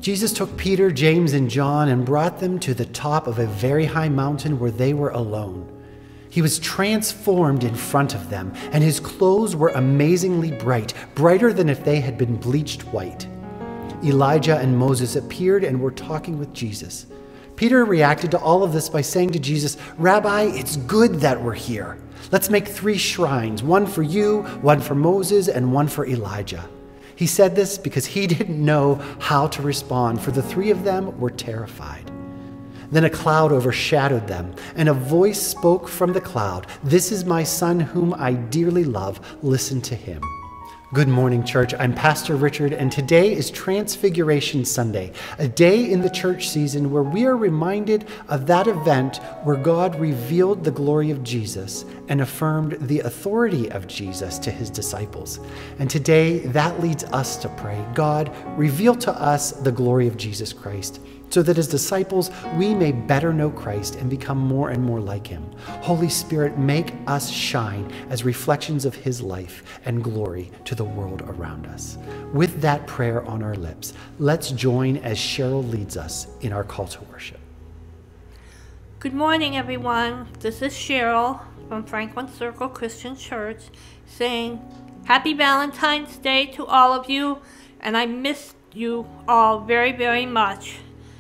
Jesus took Peter, James, and John and brought them to the top of a very high mountain where they were alone. He was transformed in front of them, and his clothes were amazingly bright, brighter than if they had been bleached white. Elijah and Moses appeared and were talking with Jesus. Peter reacted to all of this by saying to Jesus, "Rabbi, it's good that we're here. Let's make 3 shrines, one for you, one for Moses, and one for Elijah." He said this because he didn't know how to respond, for the 3 of them were terrified. Then a cloud overshadowed them, and a voice spoke from the cloud, "This is my son whom I dearly love. Listen to him." Good morning, church. I'm Pastor Richard, and today is Transfiguration Sunday, a day in the church season where we are reminded of that event where God revealed the glory of Jesus and affirmed the authority of Jesus to his disciples. And today, that leads us to pray, "God, reveal to us the glory of Jesus Christ, so that as disciples, we may better know Christ and become more and more like him. Holy Spirit, make us shine as reflections of his life and glory to the world around us." With that prayer on our lips, let's join as Cheryl leads us in our call to worship. Good morning, everyone. This is Cheryl from Franklin Circle Christian Church saying Happy Valentine's Day to all of you, and I miss you all very, very much.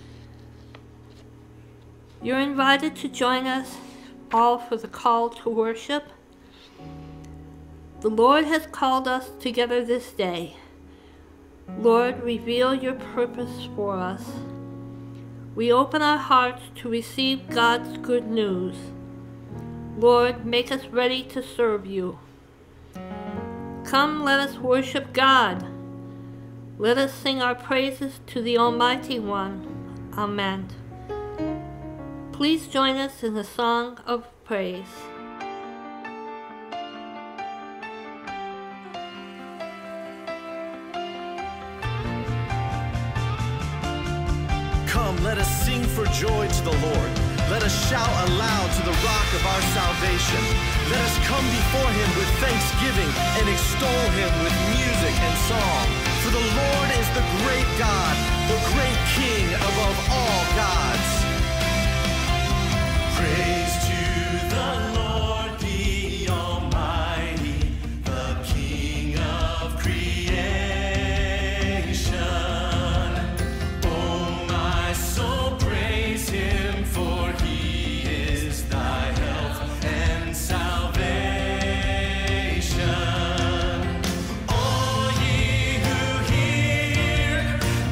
You're invited to join us all for the call to worship. The Lord has called us together this day. Lord, reveal your purpose for us. We open our hearts to receive God's good news. Lord, make us ready to serve you. Come, let us worship God. Let us sing our praises to the Almighty One. Amen. Please join us in the song of praise. Come, let us sing for joy to the Lord. Let us shout aloud to the rock of our salvation. Let us come before him with thanksgiving and extol him with music and song. For the Lord is the great God, the great King above all gods. Praise to the Lord, the Almighty, the King of creation. Oh, my soul, praise him, for he is thy health and salvation. All ye who hear,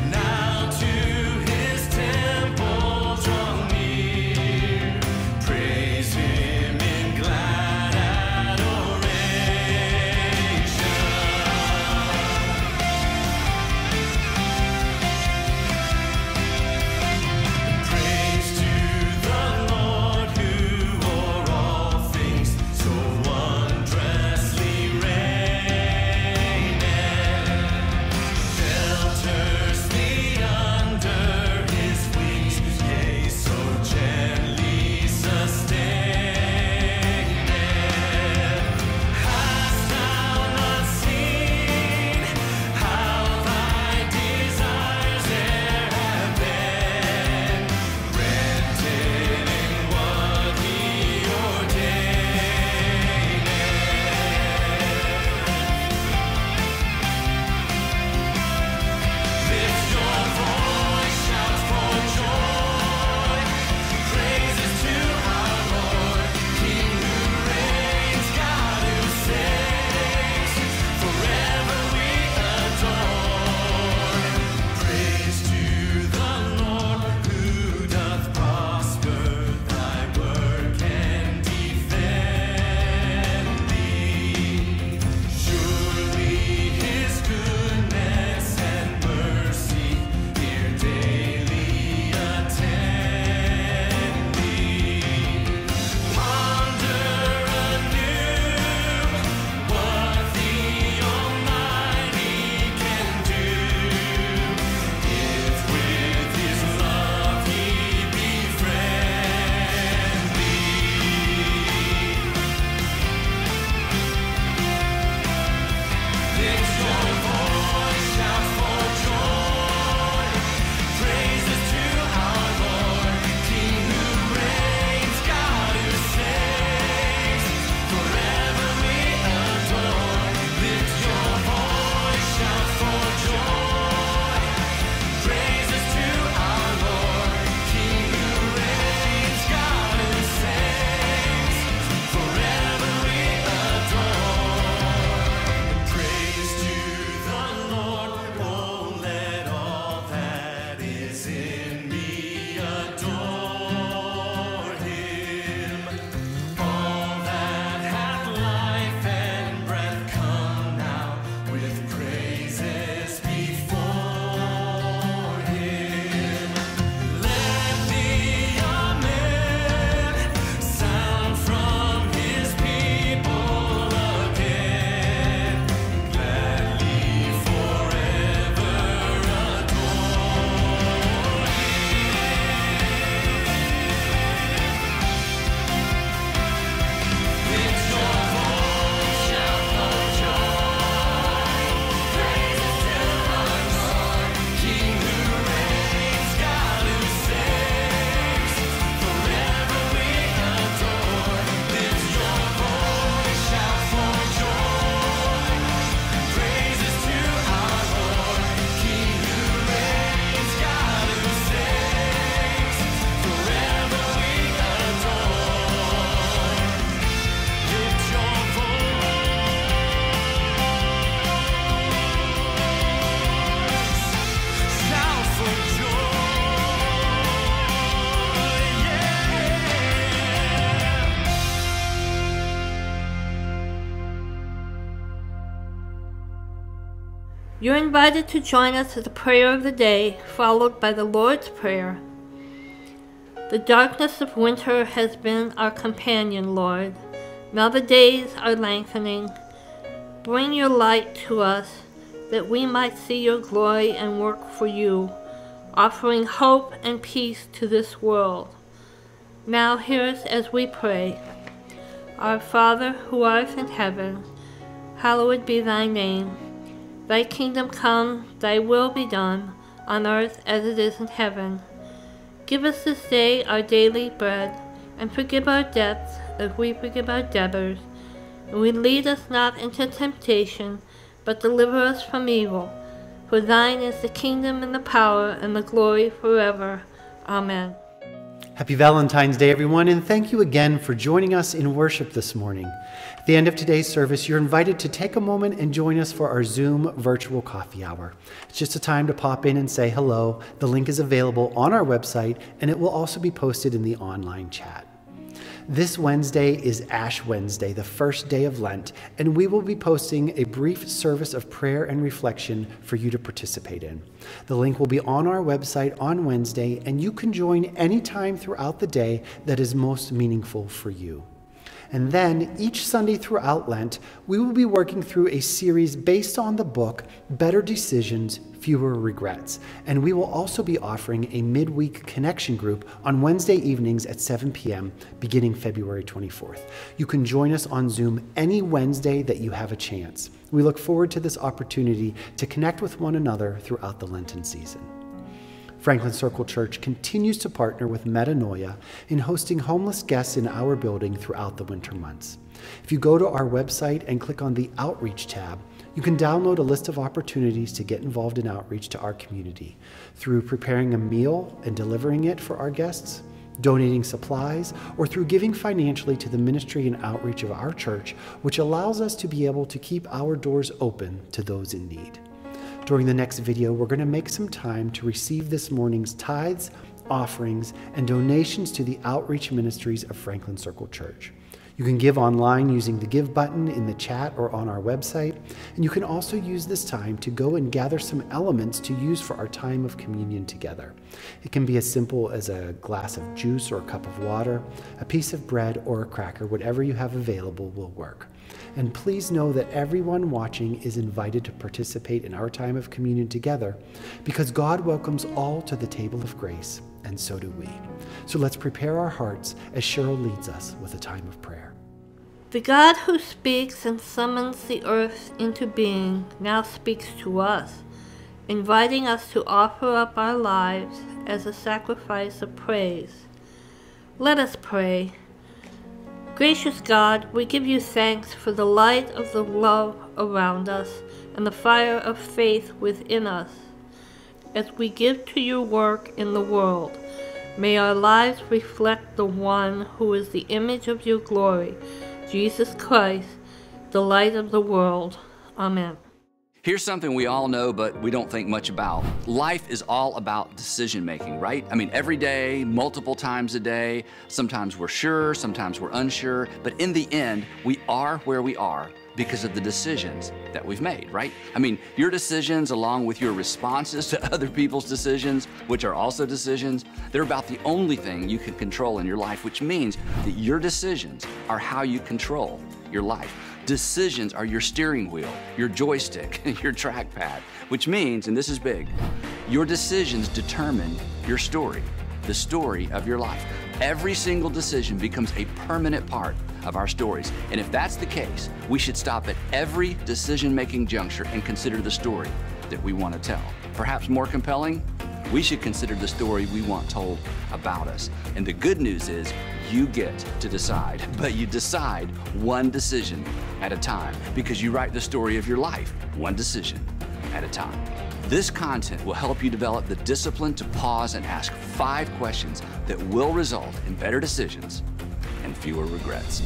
You're invited to join us at the prayer of the day, followed by the Lord's Prayer. The darkness of winter has been our companion, Lord. Now the days are lengthening. Bring your light to us, that we might see your glory and work for you, offering hope and peace to this world. Now hear us as we pray. Our Father, who art in heaven, hallowed be thy name. Thy kingdom come, thy will be done, on earth as it is in heaven. Give us this day our daily bread, and forgive our debts as we forgive our debtors. And we lead us not into temptation, but deliver us from evil. For thine is the kingdom and the power and the glory forever. Amen. Happy Valentine's Day, everyone, and thank you again for joining us in worship this morning. At the end of today's service, you're invited to take a moment and join us for our Zoom virtual coffee hour. It's just a time to pop in and say hello. The link is available on our website, and it will also be posted in the online chat. This Wednesday is Ash Wednesday, the first day of Lent, and we will be posting a brief service of prayer and reflection for you to participate in. The link will be on our website on Wednesday, and you can join anytime throughout the day that is most meaningful for you. And then, each Sunday throughout Lent, we will be working through a series based on the book, Better Decisions, Fewer Regrets. And we will also be offering a midweek connection group on Wednesday evenings at 7 p.m., beginning February 24th. You can join us on Zoom any Wednesday that you have a chance. We look forward to this opportunity to connect with one another throughout the Lenten season. Franklin Circle Church continues to partner with Metanoia in hosting homeless guests in our building throughout the winter months. If you go to our website and click on the Outreach tab, you can download a list of opportunities to get involved in outreach to our community through preparing a meal and delivering it for our guests, donating supplies, or through giving financially to the ministry and outreach of our church, which allows us to be able to keep our doors open to those in need. During the next video, we're going to make some time to receive this morning's tithes, offerings, and donations to the outreach ministries of Franklin Circle Church. You can give online using the Give button in the chat or on our website, and you can also use this time to go and gather some elements to use for our time of communion together. It can be as simple as a glass of juice or a cup of water, a piece of bread or a cracker, whatever you have available will work. And please know that everyone watching is invited to participate in our time of communion together, because God welcomes all to the table of grace, and so do we. So let's prepare our hearts as Cheryl leads us with a time of prayer. The God who speaks and summons the earth into being now speaks to us, inviting us to offer up our lives as a sacrifice of praise. Let us pray. Gracious God, we give you thanks for the light of the love around us and the fire of faith within us. As we give to your work in the world, may our lives reflect the one who is the image of your glory, Jesus Christ, the light of the world. Amen. Here's something we all know, but we don't think much about. Life is all about decision making, right? I mean, every day, multiple times a day. Sometimes we're sure, sometimes we're unsure, but in the end, we are where we are because of the decisions that we've made, right? I mean, your decisions along with your responses to other people's decisions, which are also decisions, they're about the only thing you can control in your life, which means that your decisions are how you control your life. Decisions are your steering wheel, your joystick, your trackpad, which means, and this is big, your decisions determine your story, the story of your life. Every single decision becomes a permanent part of our stories. And if that's the case, we should stop at every decision-making juncture and consider the story that we want to tell. Perhaps more compelling, we should consider the story we want told about us. And the good news is you get to decide, but you decide one decision at a time because you write the story of your life one decision at a time. This content will help you develop the discipline to pause and ask 5 questions that will result in better decisions and fewer regrets.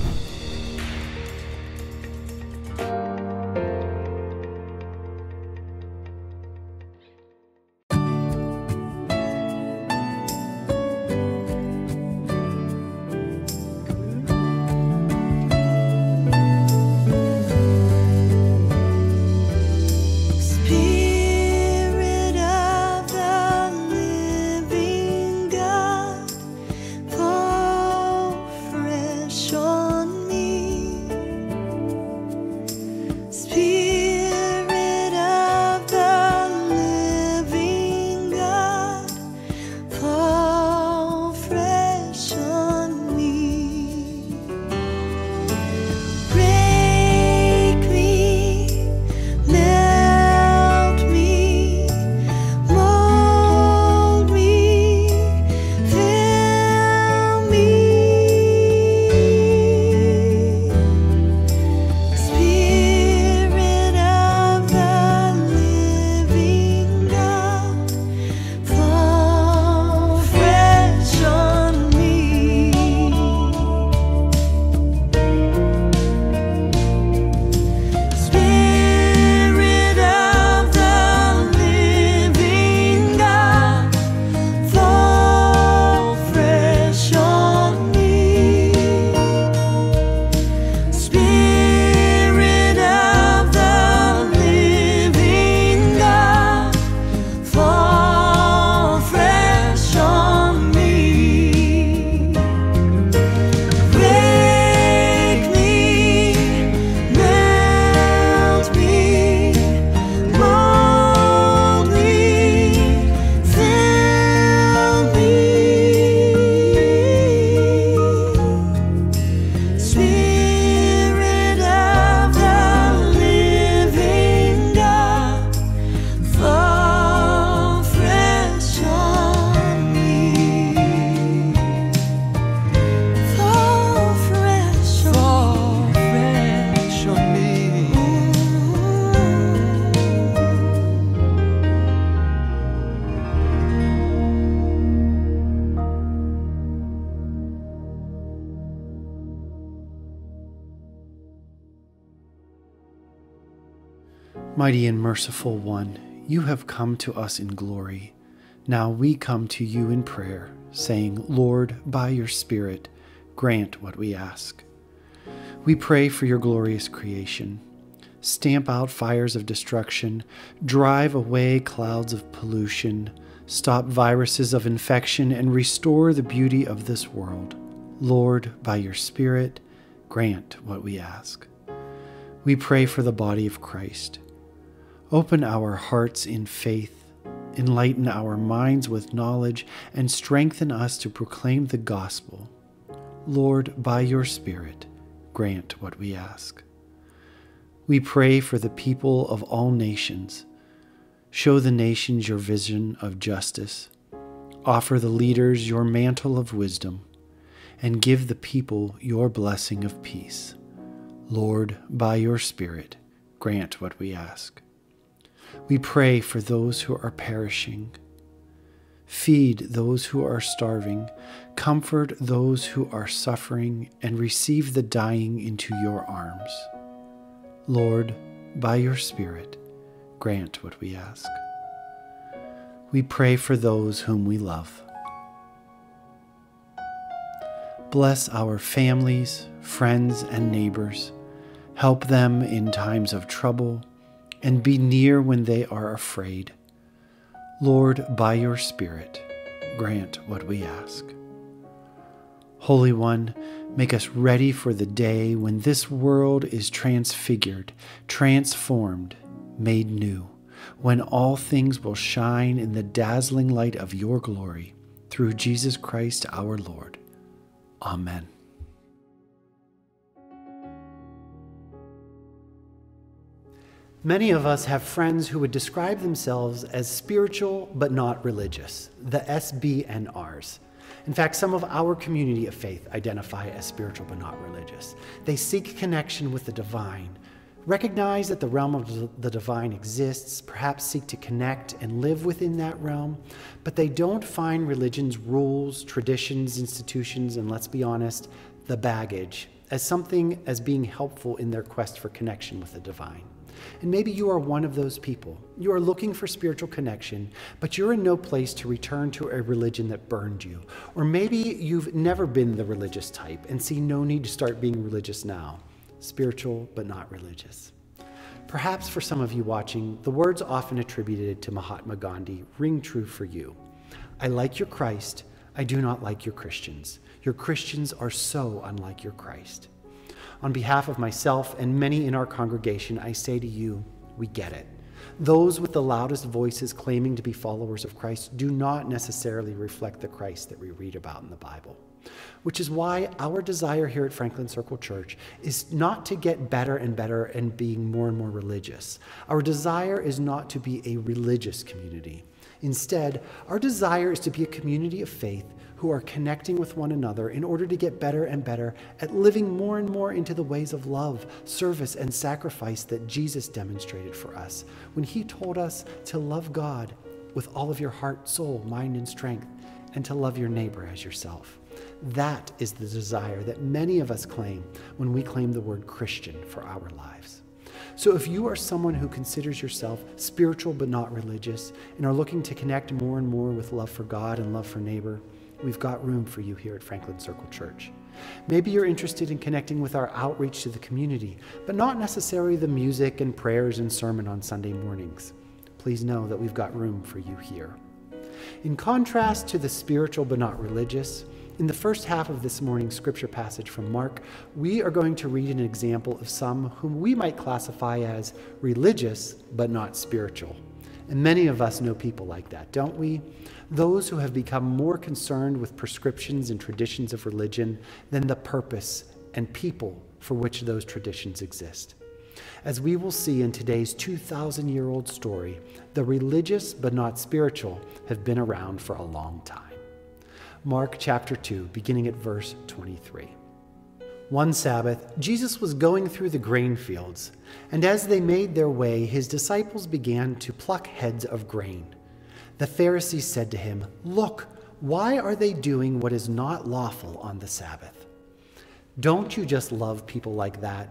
Speak. Mighty and merciful one, you have come to us in glory. Now we come to you in prayer, saying, Lord, by your Spirit, grant what we ask. We pray for your glorious creation. Stamp out fires of destruction, drive away clouds of pollution, stop viruses of infection, and restore the beauty of this world. Lord, by your Spirit, grant what we ask. We pray for the body of Christ. Open our hearts in faith, enlighten our minds with knowledge, and strengthen us to proclaim the gospel. Lord, by your Spirit, grant what we ask. We pray for the people of all nations. Show the nations your vision of justice. Offer the leaders your mantle of wisdom, and give the people your blessing of peace. Lord, by your Spirit, grant what we ask. We pray for those who are perishing. Feed those who are starving, comfort those who are suffering, and receive the dying into your arms. Lord, by your Spirit, grant what we ask. We pray for those whom we love. Bless our families, friends, and neighbors. Help them in times of trouble, and be near when they are afraid. Lord, by your Spirit, grant what we ask. Holy One, make us ready for the day when this world is transfigured, transformed, made new, when all things will shine in the dazzling light of your glory, through Jesus Christ our Lord. Amen. Many of us have friends who would describe themselves as spiritual but not religious, the SBNRs. In fact, some of our community of faith identify as spiritual but not religious. They seek connection with the divine, recognize that the realm of the divine exists, perhaps seek to connect and live within that realm, but they don't find religion's rules, traditions, institutions, and let's be honest, the baggage, as being helpful in their quest for connection with the divine. And maybe you are one of those people. You are looking for spiritual connection, but you're in no place to return to a religion that burned you. Or maybe you've never been the religious type and see no need to start being religious now. Spiritual, but not religious. Perhaps for some of you watching, the words often attributed to Mahatma Gandhi ring true for you. I like your Christ. I do not like your Christians. Your Christians are so unlike your Christ. On behalf of myself and many in our congregation, I say to you, we get it. Those with the loudest voices claiming to be followers of Christ do not necessarily reflect the Christ that we read about in the Bible. Which is why our desire here at Franklin Circle Church is not to get better and being more and more religious. Our desire is not to be a religious community. Instead, our desire is to be a community of faith who are connecting with one another in order to get better and better at living more and more into the ways of love, service, and sacrifice that Jesus demonstrated for us when he told us to love God with all of your heart, soul, mind, and strength, and to love your neighbor as yourself. That is the desire that many of us claim when we claim the word Christian for our lives. So if you are someone who considers yourself spiritual but not religious and are looking to connect more and more with love for God and love for neighbor, we've got room for you here at Franklin Circle Church. Maybe you're interested in connecting with our outreach to the community, but not necessarily the music and prayers and sermon on Sunday mornings. Please know that we've got room for you here. In contrast to the spiritual but not religious, in the first half of this morning's scripture passage from Mark, we are going to read an example of some whom we might classify as religious but not spiritual. And many of us know people like that, don't we? Those who have become more concerned with prescriptions and traditions of religion than the purpose and people for which those traditions exist. As we will see in today's 2,000-year-old story, the religious but not spiritual have been around for a long time. Mark chapter 2, beginning at verse 23. One Sabbath, Jesus was going through the grain fields, and as they made their way, his disciples began to pluck heads of grain. The Pharisees said to him, "Look, why are they doing what is not lawful on the Sabbath?" Don't you just love people like that?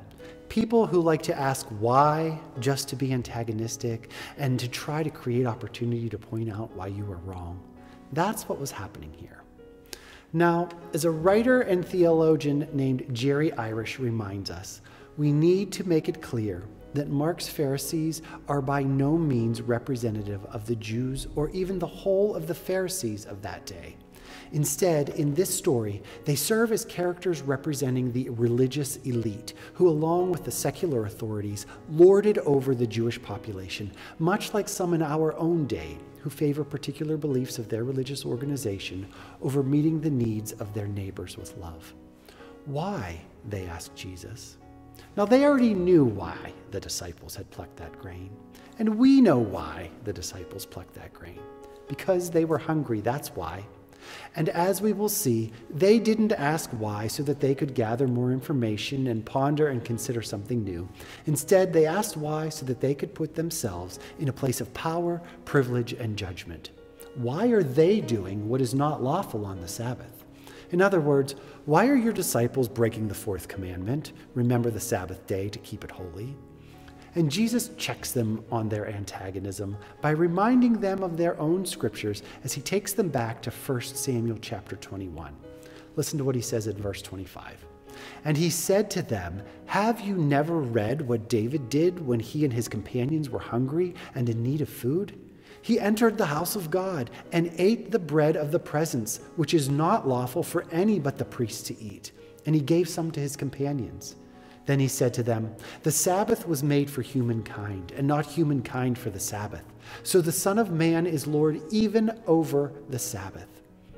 People who like to ask why just to be antagonistic and to try to create opportunity to point out why you were wrong. That's what was happening here. Now, as a writer and theologian named Jerry Irish reminds us, we need to make it clear that Mark's Pharisees are by no means representative of the Jews or even the whole of the Pharisees of that day. Instead, in this story, they serve as characters representing the religious elite who, along with the secular authorities, lorded over the Jewish population, much like some in our own day who favor particular beliefs of their religious organization over meeting the needs of their neighbors with love. Why? They asked Jesus. Now, they already knew why the disciples had plucked that grain. And we know why the disciples plucked that grain. Because they were hungry, that's why. And as we will see, they didn't ask why so that they could gather more information and ponder and consider something new. Instead, they asked why so that they could put themselves in a place of power, privilege, and judgment. Why are they doing what is not lawful on the Sabbath? In other words, why are your disciples breaking the fourth commandment? Remember the Sabbath day to keep it holy. And Jesus checks them on their antagonism by reminding them of their own scriptures as he takes them back to 1 Samuel chapter 21. Listen to what he says in verse 25. And he said to them, "Have you never read what David did when he and his companions were hungry and in need of food? He entered the house of God and ate the bread of the presence, which is not lawful for any but the priests to eat. And he gave some to his companions. Then he said to them, the Sabbath was made for humankind, and not humankind for the Sabbath. So the Son of Man is Lord even over the Sabbath."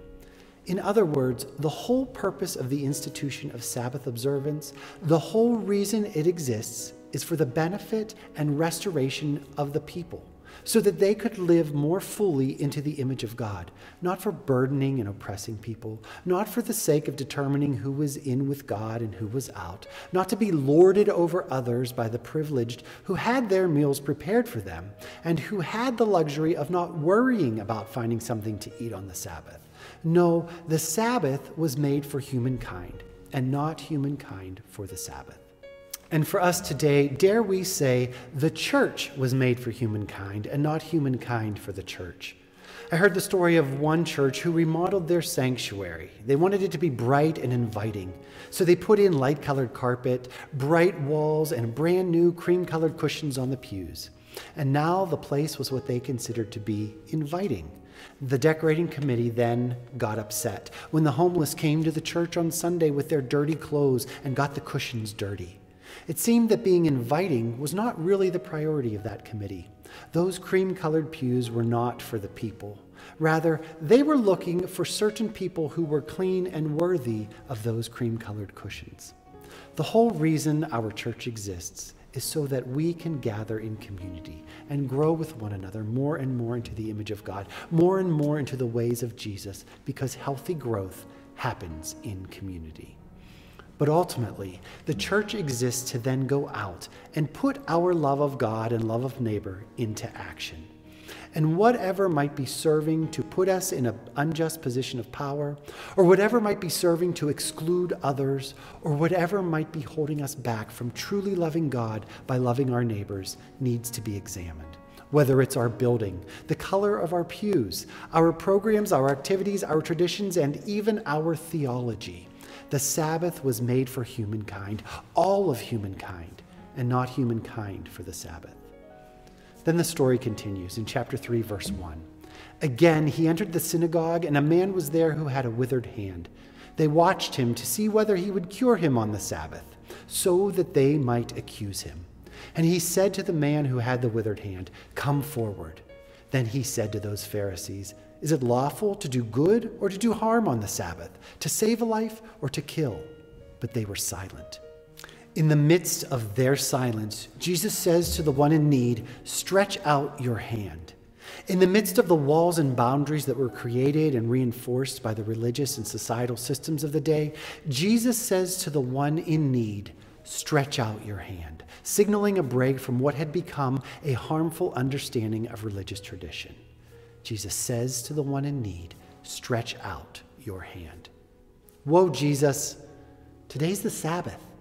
In other words, the whole purpose of the institution of Sabbath observance, the whole reason it exists, is for the benefit and restoration of the people, so that they could live more fully into the image of God, not for burdening and oppressing people, not for the sake of determining who was in with God and who was out, not to be lorded over others by the privileged who had their meals prepared for them and who had the luxury of not worrying about finding something to eat on the Sabbath. No, the Sabbath was made for humankind and not humankind for the Sabbath. And for us today, dare we say, the church was made for humankind and not humankind for the church. I heard the story of one church who remodeled their sanctuary. They wanted it to be bright and inviting. So they put in light-colored carpet, bright walls, and brand new cream-colored cushions on the pews. And now the place was what they considered to be inviting. The decorating committee then got upset when the homeless came to the church on Sunday with their dirty clothes and got the cushions dirty. It seemed that being inviting was not really the priority of that committee. Those cream-colored pews were not for the people. Rather, they were looking for certain people who were clean and worthy of those cream-colored cushions. The whole reason our church exists is so that we can gather in community and grow with one another more and more into the image of God, more and more into the ways of Jesus, because healthy growth happens in community. But ultimately, the church exists to then go out and put our love of God and love of neighbor into action. And whatever might be serving to put us in an unjust position of power, or whatever might be serving to exclude others, or whatever might be holding us back from truly loving God by loving our neighbors, needs to be examined. Whether it's our building, the color of our pews, our programs, our activities, our traditions, and even our theology. The Sabbath was made for humankind, all of humankind, and not humankind for the Sabbath. Then the story continues in chapter 3, verse 1. Again, he entered the synagogue, and a man was there who had a withered hand. They watched him to see whether he would cure him on the Sabbath, so that they might accuse him. And he said to the man who had the withered hand, "Come forward." Then he said to those Pharisees, "Is it lawful to do good or to do harm on the Sabbath, to save a life or to kill?" But they were silent. In the midst of their silence, Jesus says to the one in need, "Stretch out your hand." In the midst of the walls and boundaries that were created and reinforced by the religious and societal systems of the day, Jesus says to the one in need, "Stretch out your hand," signaling a break from what had become a harmful understanding of religious tradition. Jesus says to the one in need, "Stretch out your hand." Whoa, Jesus, today's the Sabbath.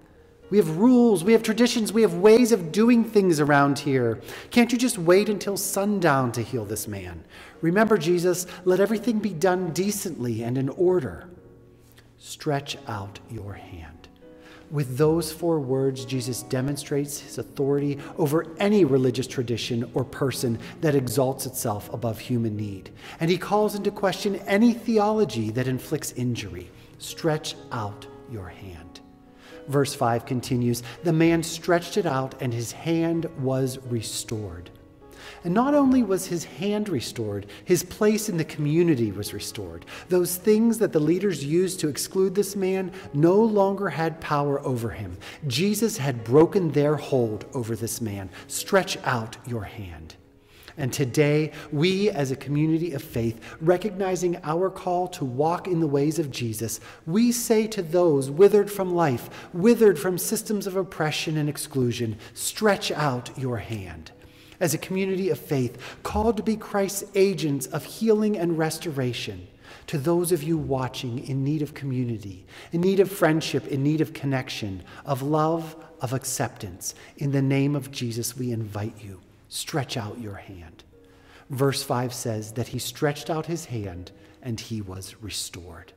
We have rules, we have traditions, we have ways of doing things around here. Can't you just wait until sundown to heal this man? Remember, Jesus, let everything be done decently and in order. Stretch out your hand. With those 4 words, Jesus demonstrates his authority over any religious tradition or person that exalts itself above human need. And he calls into question any theology that inflicts injury. Stretch out your hand. Verse 5 continues, the man stretched it out and his hand was restored. And not only was his hand restored, his place in the community was restored. Those things that the leaders used to exclude this man no longer had power over him. Jesus had broken their hold over this man. Stretch out your hand. And today, we as a community of faith, recognizing our call to walk in the ways of Jesus, we say to those withered from life, withered from systems of oppression and exclusion, stretch out your hand. As a community of faith, called to be Christ's agents of healing and restoration, to those of you watching in need of community, in need of friendship, in need of connection, of love, of acceptance, in the name of Jesus, we invite you. Stretch out your hand. Verse 5 says that he stretched out his hand and he was restored.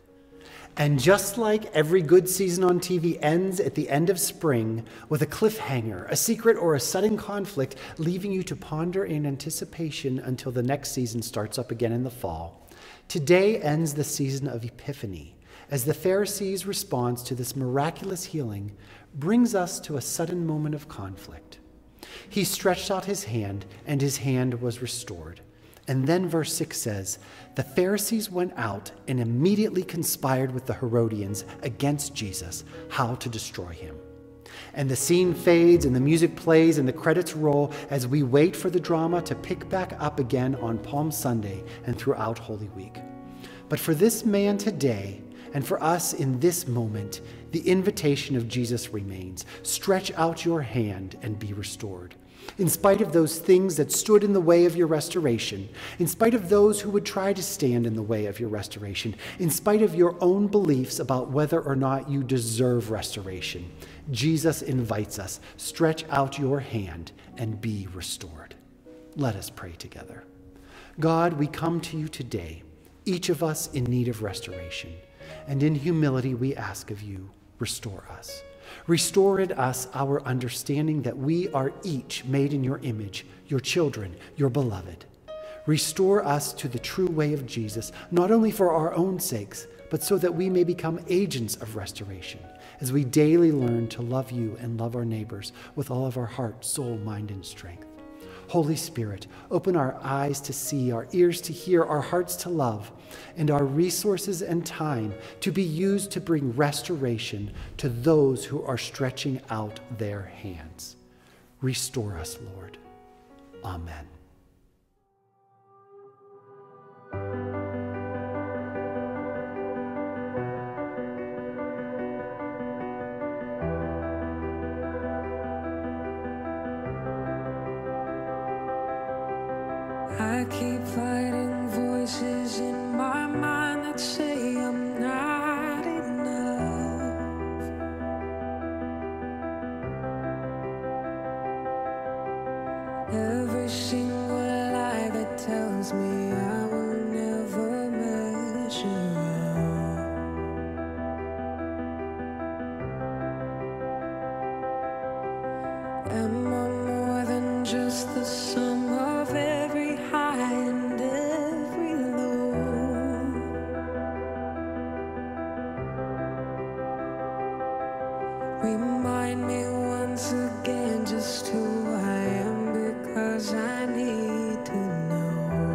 And just like every good season on TV ends at the end of spring with a cliffhanger, a secret, or a sudden conflict, leaving you to ponder in anticipation until the next season starts up again in the fall, today ends the season of Epiphany, as the Pharisees' response to this miraculous healing brings us to a sudden moment of conflict. He stretched out his hand, and his hand was restored. And then verse 6 says, the Pharisees went out and immediately conspired with the Herodians against Jesus, how to destroy him. And the scene fades, and the music plays, and the credits roll as we wait for the drama to pick back up again on Palm Sunday and throughout Holy Week. But for this man today, and for us in this moment, the invitation of Jesus remains. Stretch out your hand and be restored. In spite of those things that stood in the way of your restoration, in spite of those who would try to stand in the way of your restoration, in spite of your own beliefs about whether or not you deserve restoration, Jesus invites us, stretch out your hand and be restored. Let us pray together. God, we come to you today, each of us in need of restoration. And in humility, we ask of you, restore us. Restore in us our understanding that we are each made in your image, your children, your beloved. Restore us to the true way of Jesus, not only for our own sakes, but so that we may become agents of restoration, as we daily learn to love you and love our neighbors with all of our heart, soul, mind, and strength. Holy Spirit, open our eyes to see, our ears to hear, our hearts to love, and our resources and time to be used to bring restoration to those who are stretching out their hands. Restore us, Lord. Amen. I keep fighting voices in my mind that say I'm not enough. Every single lie that tells me I will never measure up. Am I more than just the sum of every high and every low? Remind me once again just who I am, because I need to know.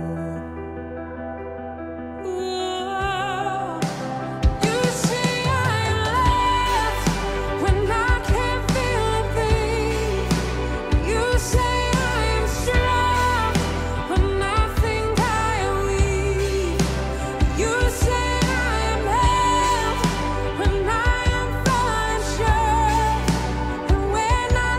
Oh, you say I am loved when I can't feel a thing. You say when I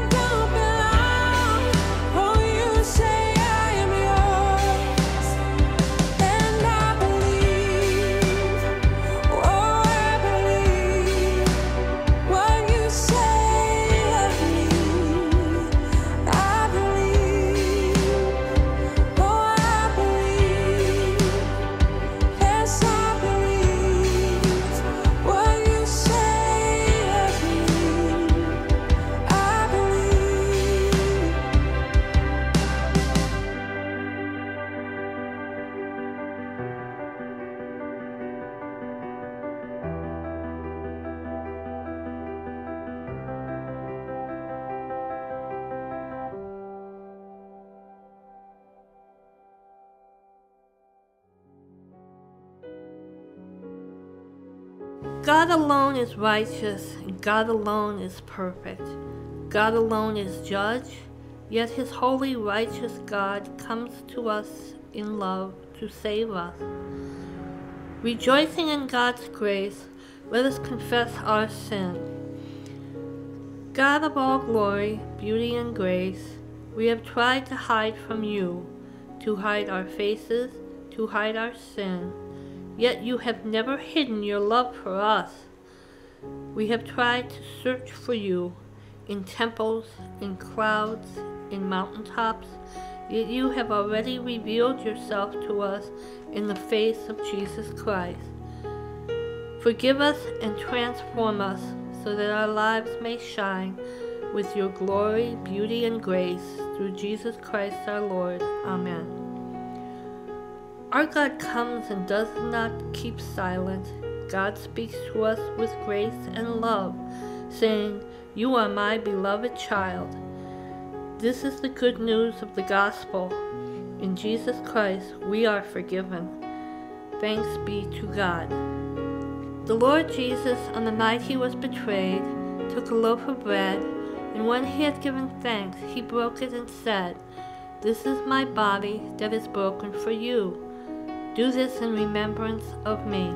God alone is righteous, and God alone is perfect. God alone is judge, yet his holy, righteous God comes to us in love to save us. Rejoicing in God's grace, let us confess our sin. God of all glory, beauty, and grace, we have tried to hide from you, to hide our faces, to hide our sin. Yet you have never hidden your love for us. We have tried to search for you in temples, in clouds, in mountaintops, yet you have already revealed yourself to us in the face of Jesus Christ. Forgive us and transform us so that our lives may shine with your glory, beauty, and grace through Jesus Christ our Lord. Amen. Our God comes and does not keep silent. God speaks to us with grace and love, saying, "You are my beloved child." This is the good news of the gospel. In Jesus Christ, we are forgiven. Thanks be to God. The Lord Jesus, on the night he was betrayed, took a loaf of bread, and when he had given thanks, he broke it and said, "This is my body that is broken for you. Do this in remembrance of me."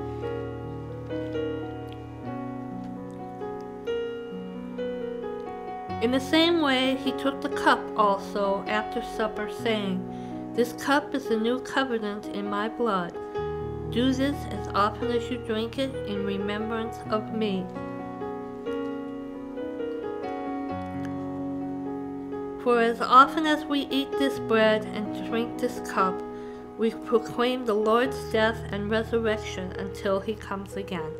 In the same way, he took the cup also after supper, saying, "This cup is the new covenant in my blood. Do this as often as you drink it in remembrance of me." For as often as we eat this bread and drink this cup, we proclaim the Lord's death and resurrection until he comes again.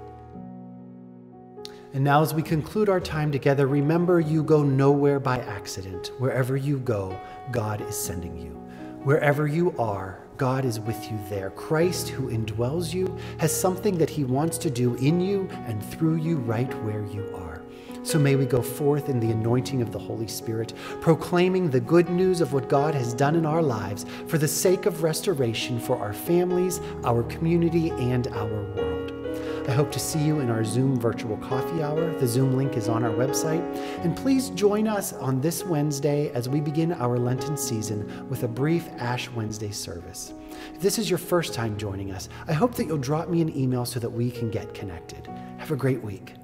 And now as we conclude our time together, remember you go nowhere by accident. Wherever you go, God is sending you. Wherever you are, God is with you there. Christ, who indwells you, has something that he wants to do in you and through you right where you are. So may we go forth in the anointing of the Holy Spirit, proclaiming the good news of what God has done in our lives for the sake of restoration for our families, our community, and our world. I hope to see you in our Zoom virtual coffee hour. The Zoom link is on our website. And please join us on this Wednesday as we begin our Lenten season with a brief Ash Wednesday service. If this is your first time joining us, I hope that you'll drop me an email so that we can get connected. Have a great week.